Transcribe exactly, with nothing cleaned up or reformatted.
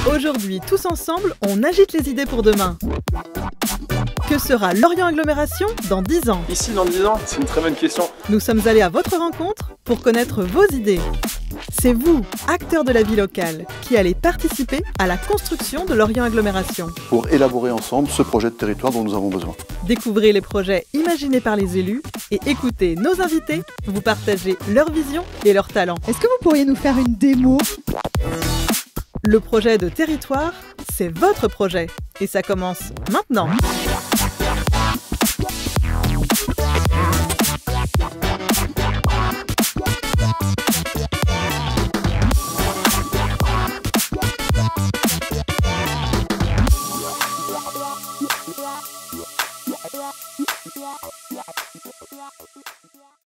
Aujourd'hui, tous ensemble, on agite les idées pour demain. Que sera Lorient Agglomération dans dix ans? Ici, dans dix ans, c'est une très bonne question. Nous sommes allés à votre rencontre pour connaître vos idées. C'est vous, acteurs de la vie locale, qui allez participer à la construction de Lorient Agglomération. Pour élaborer ensemble ce projet de territoire dont nous avons besoin. Découvrez les projets imaginés par les élus et écoutez nos invités vous partager leur vision et leurs talents. Est-ce que vous pourriez nous faire une démo? Le projet de territoire, c'est votre projet et ça commence maintenant.